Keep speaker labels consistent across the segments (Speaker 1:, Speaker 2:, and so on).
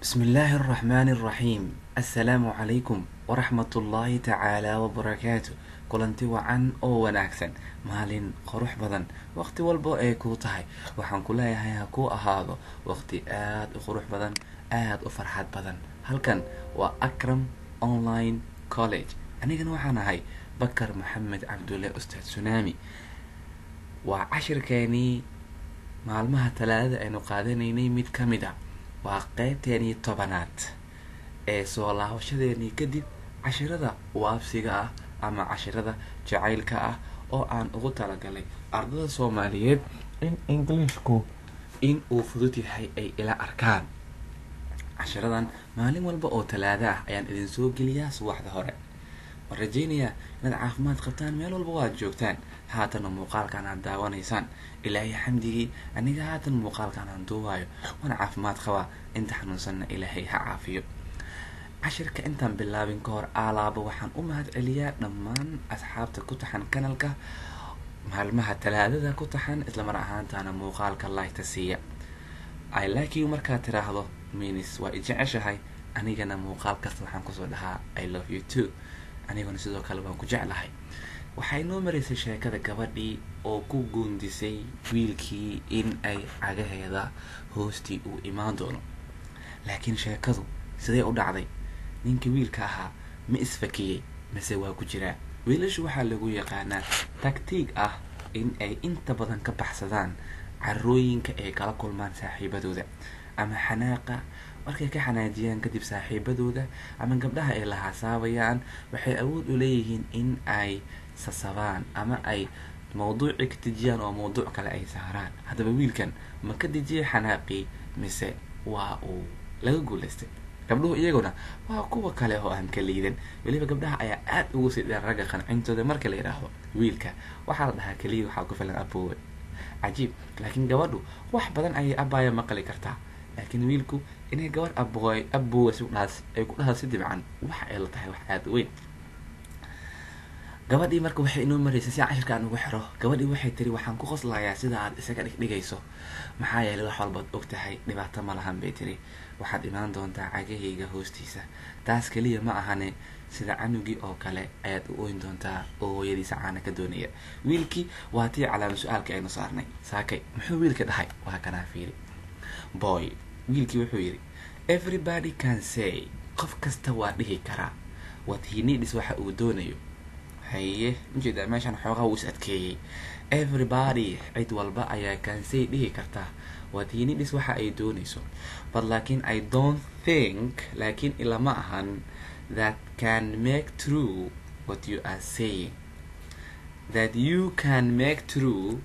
Speaker 1: بسم الله الرحمن الرحيم. السلام عليكم ورحمة الله تعالى وبركاته. kulanti wacan oo wanaagsan, maalin qurux badan, waqti walbo ay kuu tahay waxaan ku leeyahay ha kuu ahaado waqti aad u qurux badan, aad u farxad badan. Halkan waa Akram Online College, anigana waxaan ahay Bakar Maxamed Cabdulle Ustaad Tsunami. waa cashirkeenii maalmaha talaadada aynu qaadanaynay mid ka mid ah. waa qaybteenii 10aad ee soo laabashadeenii kadib cashirada waabsiga ah ama cashirada jacaylka ah oo aan ugu talagalay ardada Soomaaliyeed in Englishku in uu fudud yahay ay ila arkaan. cashiradan maalin walba oo talaada ah ayaan idin soo geliyaa subaxda hore. waan rajaynayaa inaad caafimaad qabtaan meel walba waad joogtaan. haatan muuqaalkan aad daawanaysaan, ilaahay xamdigii aniga haatan muuqaalkan aan duubayo waan caafimaad qabaa. inta xanuunsanna ilaahay ha caafiyo. cashirka intaan bilaabin ka hor alaaba waxaan u mahad celiyaa dhammaan asxaabta ku taxan kanalka maalmaha talaadada ku taxan, isla mar ahaantaana muuqaalka like siiya. I like you markaad tiraahdo means waa i jeceshahay, anigana muuqaal kasta waxaan kusoo dhahaa I love you too, aniguna sidoo kale waan ku jeclahay. waxay noo maraysay sheekada gabadhii oo ku guundisay wiilkii in ay cagaheeda hoostii uu imaan doono. laakiin sheekadu sidee u dhacday? ninkii wiilka ahaa ma isfakiyey mise waa ku jiraa? wiilashu waxaa lagu yaqaanaa taktiig ah in ay inta badan ka baxsadaan carooyinka ay kala kulmaan saaxiibadooda, ama xanaaqa markay ka xanaajiyaan kadib saaxiibadooda ama gabdhaha ay la hasaabayaan. waxay awood u leeyihiin in ay sasabaan ama ay mawduuci ka dejiyaan oo mawduuc kale ay saaraan. haddaba wiilkan ma ka dejiyay xanaaqii mise waa uu laga guulaystay? gabdhuhu iyaguna waa kuwa kale oo aan ka liidan. weliba gabdhaha ayaa aad ugu sii dheer ragga qancintooda. marka la yidhaahdo wiilka waxaa la dhahaa keliya waxaa ku filan aboowe, cajiib. laakiin gabadhu wax badan ayay abbaaya maqli kartaa, laakiin wiilku inay gabadh aboowe ay ku dhaha si dibcan waxa ay la tahay wax aad u weyn. gabadhii marka waxay inoo maraysay si cashirka aan ugu xiro. gabadhii waxay tiri waxaan ku qoslayaa sida aad isaga dhigayso, maxaa yeelay wax walbaad og tahay, dhibaato ma lahan bay tiri. waxaad imaan doontaa cagahayga hoostiisa. taas keliya ma ahane, sida canugii oo kale ayaad u ooyin doontaa oo hooyadiisa caana ka doonaya. wiilkii waa tii calaama su-aalka aynu saarnay. saakay muxuu wiilka dhahay? waa kanaa fiiri. boy, wiilkii wuxuu yidhi everybody can say, qof kasta waa dhihi karaa what he needs, waxa uu doonayo. haye ujeedaa meeshan xoogaa wuu is adkeeyey. everybody, cid walba ayaa can say dhihi kartaa what he needs, waxa ay doonayso. but laakiin I don't think, laakiin ilama ahan that can make true what you are saying, that you can make true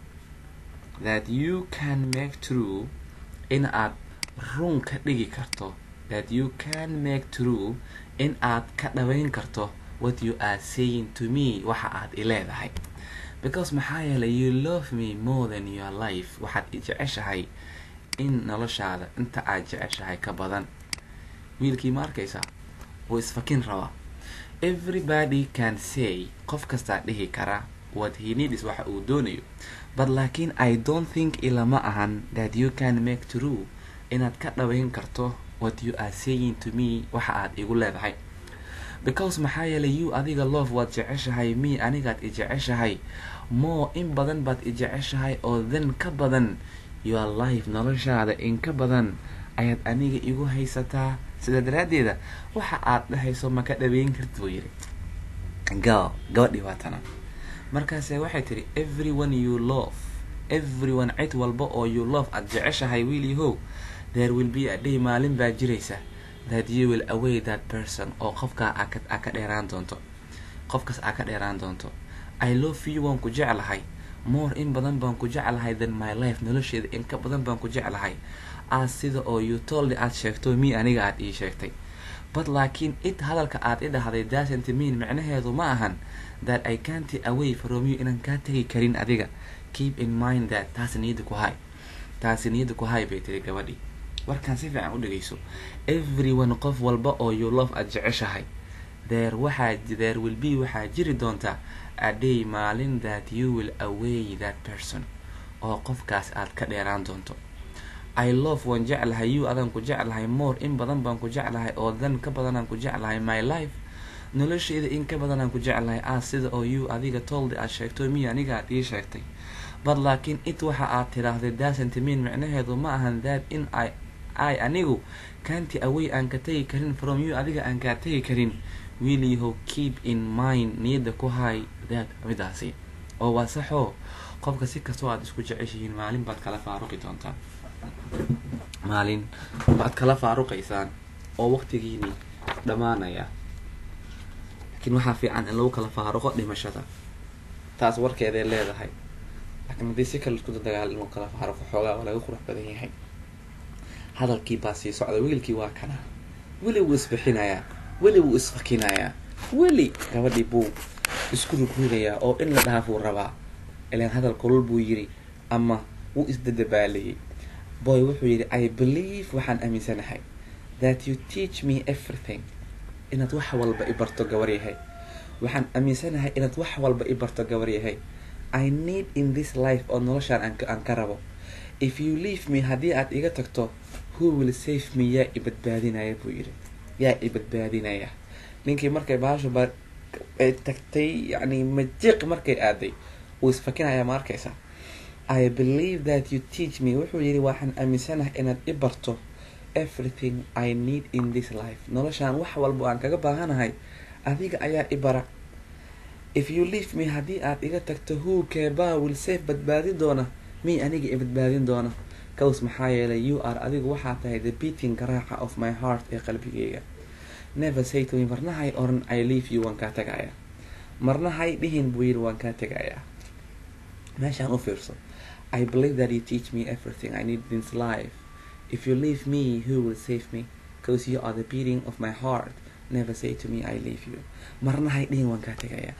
Speaker 1: in aad run ka dhigi karto, that you can make true in aad ka dhawayn karto what you are saying to me, waxa aad ileedahay. because maxaa yeelay you love me more than your life, waxaad i jeceshahay in noloshaada inta aad jeceshahay ka badan. wiilkii ma arkaysaa wuu isfakin rabaa. everybody can say, qof kastaa dhihi kara what he needs, waxa uu doonayo. but laakiin I don't think ilama ahan that you can make true, inaad ka dhawayn karto what you are saying to me, waxa aad igu leedahay. because maxaa yeelay you adiga love waad jeceshahay me anigaad i jeceshahay more in badan baad i jeceshahay oo then ka badan your life, noloshaada in ka badan ayaad aniga igu haysataa. sida daraaddeeda waxa aad dhahayso ma ka dhaweyn kartid buu yidhi. gabadhii waa tana. markaase waxay tiri everyone you love, everyone, cid walba oo you love aad jeceshahay wiilyahow, there will be a day, maalin baa jiraysa, that you will away that person, oo qofkaa aa ka dheeraan doonto, qofkaas aa ka dheeraan doonto. I love you, waan ku jeclahay more, in badan baan ku jeclahay than my life, nolosheeda in ka badan baan ku jeclahay, as sida oo you told aad sheegto me aniga aad ii sheegtay. but laakiin hadalka aad i dhahday doesn't mean, macnaheedu ma ahan that I can't away from you, inaan kaa tegi karin adiga. keep in mind that, taasi niyada ku hay bay tiri gabadhii. warkaan si fiican u dhagayso. everyone, qof walba oo you love aad jeceshahay, there will be, waxaa jiri doonta a day, maalin, that you will away that person, oo qofkaas aad ka dheeraan doonto. I love waan jeclahay you adaan ku jeclahay more in badan baan ku jeclahay oo than ka badanaan ku jeclahay my life noloshayda in ka badanaan ku jeclahay sida oo you adiga told aad sheegto me aniga aad ii sheegtay but laakiin it waxa aad tiraahday doesn't mean micnaheedu ma ahan that in I anigu can't away aan ka tagi karin from you adiga aan ka tagi karin will you keep in mind niyada ku hay that midaasi oo waa saxo qofka si kastoo aad isku jeceshihiin maalin baad kala faaruqi doontaan maalin baad kala faaruqaysaan oo waqtigiini dhamaanaya laakiin waxaa fiican in lagu kala faaruqo dhimashada taas warkeeday leedahay laakiin haddii si kale isku dagaal inuu kala faaruqo xoogaa waa laga qurux badan yahay hadalkii baa sii socda wiilkii waa kana weli wuu isbixinayaa weli wuu isfakinayaa weli gabadhii buu isku rugrugayaa oo in la dhaafuu rabaa ilaan hadal kulul buu yiri ama wuu isdadabaalayay boy wuxuu yidhi I believe waxaan aaminsanahay that you teach me everything inaad wax walba i barto gabaryahay waxaan aaminsanahay inaad wax walba i barto gabaryahay I need in this life oo noloshaan aan ka rabo if you leave me haddii aad iga tagto who will save me yaa i badbaadinaya buu yidhi yaa i badbaadinaya ninkii markay baasho ay tagtay yacni majiiq markay aaday wuu isfakinayaa ma arkaysaa I believe that you teach me wuxuu yidhi waxaan aaminsanahay inaad i barto everything I need in this life noloshaan wax walba aan kaga baahanahay adiga ayaa i bara if you leave me haddii aad iga tagto who keebaa will save badbaadin doona me aniga i badbaadin doona kaws maxaa yeelay you are adigu waxaa tahay the beating garaaca of my heart ee qalbigayga never say to me marnahay oran I leave you waan kaa tagaya marnahay dhihin buu yidhi waan kaa tagaya meeshaan u fiirso I believe that you teach me everything I need in this life if you leave me who will save me because you are the beating of my heart never say to me I leave you marnahay dhihin waan kaa tagaya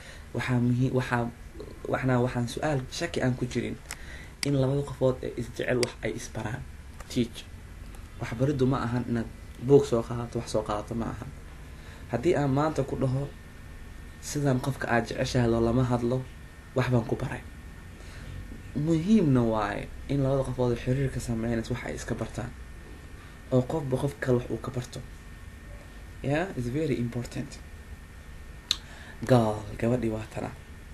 Speaker 1: waxaan su-aal shaki aan ku jirin in labada qofood ee isjecel wax ay isbaraan teach waxbariddu ma ahan inaad buug soo qaadato wax soo qaadato ma ahan haddii aan maanta ku dhaho sidan qofka aad jeceshahay loolama hadlo wax baan ku baray muhiimna waaye in labada qofood xiriirka sameynaysa wax ay iska bartaan oo qofba qof kale wax uu ka barto yeah it's very important gabadhii waa tana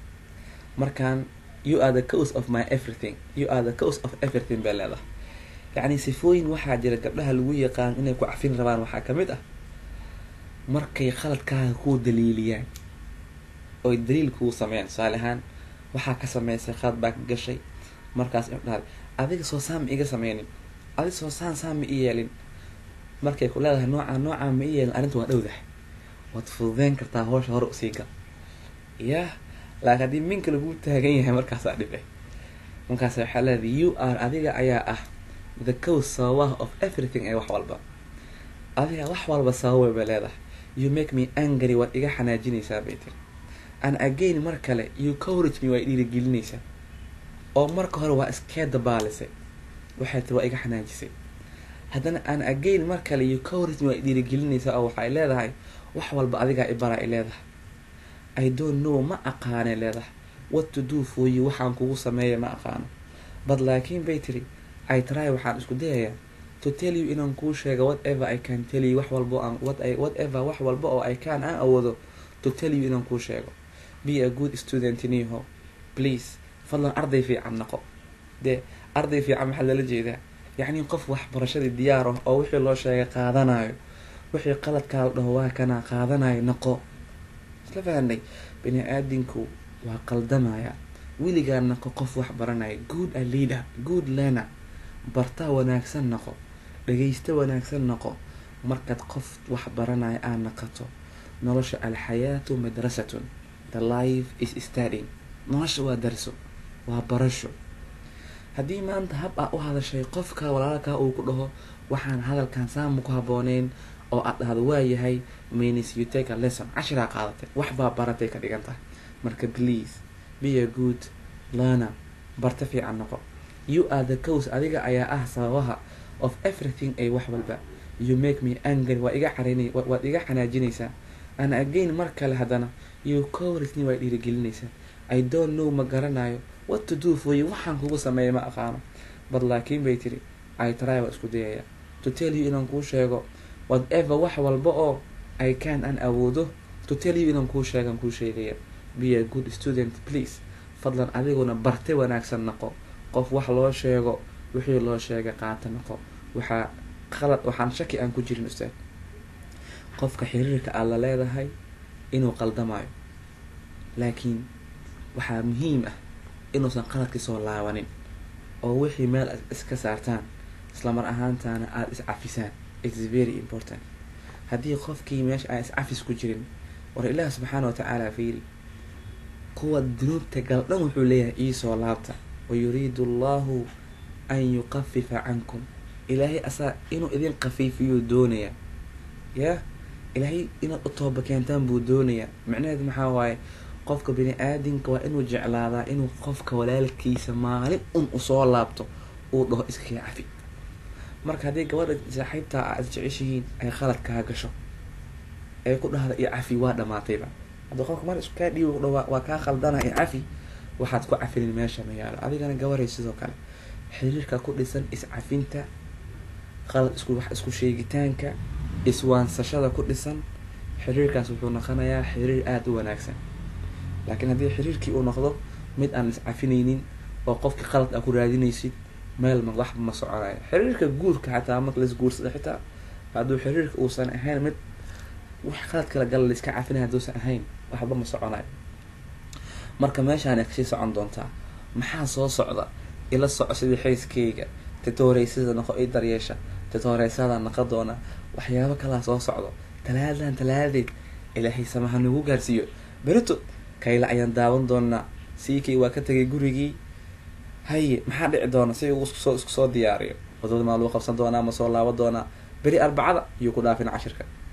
Speaker 1: markaan you are the cause of my everything you are the cause of everything baa leedahay yacni sifooyin waxaa jira gabdhaha lagu yaqaan inay ku cafin rabaan waxaa ka mid ah markay khaladkaaga kuu daliiliyaan oy daliil kuu sameeyaan tusaale ahaan waxaa ka sameysay khalad baa ka gashay markaas dhahday adiga soo saan ma iga sameynin adiga soo saan ma ii yeelin markay ku leedahay noocaan ma ii yeelin arrinta waa dhowdahay waad fududeyn kartaa hawsha hore usii gal yah laakiin haddii minka lagu taagan yahay markaasaa dhibay markaas waxaa leedahay you are adiga ayaa ah the cause sababaha of everything ee wax walba adiga wax walba sababay bay leedahay you make me angry waad iga xanaajinaysaa bay tiri and again mar kale you courage me waa dhiirigelinaysaa oo marka hore waa iskee dabaalisay waxay tiri waa iga xanaajisay haddana and again mar kale you courage me waa dhiirigelinaysaa oo waxay leedahay wax walba adigaa ibaraa ay leedahay I don't know ma aqaanay leedahay what to do for you waxaan kugu sameeya ma aqaano but laakiin bay tiri I try waxaan isku dayayaa to tell you inaan kuu sheego whatever I can tell you wax walba wax walba oo I can aan awoodo to tell you inaan kuu sheego be a good student niho please fadlan arday fiican noqo dee arday fiican maxaa lala jeedaa yacni qof waxbarashadii diyaar ah oo wixii loo sheegay qaadanayo wixii qaladkaa la dhaho waa kana qaadanayo noqo isla fahanay bini aadinku waa qaldamaya weligaa noqo qof wax baranaya good a leader good learner bartaa wanaagsan noqo dhagaysta wanaagsan noqo markaad qof wax baranaya aad naqato nolosha alxayaatu madrasatun the life is studying nolosha waa darso waa barasho haddii maanta hab aa u hadashay qofka walaalkaa uu ku dhaho waxaan hadalkan saamu ku habbooneyn oo aad dhahdo waa yahay means you take a lesson cashiraa qaadatay wax baa baratay ka dhigan tahay marka please be a good learner barta fiican noqo you are the cause adiga ayaa ah sababaha of everything ay wax walba you make me angry waad iga xanaajinaysaa and again mar kale haddana you courage me waa dhiirigelinaysaa I don't know ma garanayo what to do for you waxaan kugu sameeya ma aqaano but laakiin bay tiri I try waa isku dayaya to tell you inaan kuu sheego whatever wax walba oo I can aan awoodo to tell you inaan kuu sheegaya. Be a good student please. Fadlan adiguna barte wanaagsan noqo. Qof wax loo sheego wixii loo sheegay qaata noqo. Waxaan shaki aan ku jirin ustaad. Qofka xiriirka aad la leedahay inuu qaldamayo. Laakiin waxaa muhiim ah inuusan qaladkii soo laabanin. Oo wixii meel iska saartaan isla mar ahaantaana aad is cafisaan. It's very important. Haddii qofkii meesha ay is cafis ku jirin war Ilaahay subxaanahu wa ta'aala fiiri kuwa dunuubta galdhan wuxuu leeyahay iisoo laabta wayuriidu Allahu an yuqaffifa cankum. Ilaahay asaa inuu idin qafiifiyo doonaya ilaahay inaad u tooba keentaan buu doonaya. macnaheedu maxaa waaye qofka bini aadinka waa inuu jeclaadaa inuu qofka walaalkiisa maalin usoo laabto uu dhaho iska cafi. marka haddii gabadha saaxiibtaa aad jeceshihiin ay qalad kaa gasho ay ku dhahda iyo cafi waa dhamaatayba. haddii qofka mar isku kaa dhiibo waa kaa khaldana iyo cafi waxaad ku cafinin meesha ma yaalo. adigana gabaray sidoo kale xiriirka ku dhisan iscafinta qalad isku sheegitaanka iswaansashada ku dhisan xiriirkaas wuxuu noqonayaa xiriir aad u wanaagsan. laakiin haddii xiriirkii uu noqdo mid aan iscafinaynin oo qofkii qalad aad ku raadinaysid meel waxba ma soconayo. xiriirka guurka xataa marka las guursado xitaa hadduu xiriirka uusan ahayn mid wax qalad kala gala la iska cafinaya hadduusan ahayn waxba ma soconayo. marka meeshaan ay kasii socon doontaa maxaa soo socda ila soco sidii xayskeyga titooreysada noqo i daryeesha titooreysada noqo doona waxyaabo kala soo socdo talaadeed Ilaahay samaha nagu gaarsiiyo. berito kayla ayaan daawan doonaa siikay waa ka tagay gurigii haye maxaa dhici doona si uu isku soo diyaariyo wadada ma loo qabsan doonaa ma soo laabo doonaa beri arbacada iyo ku dhaafin 10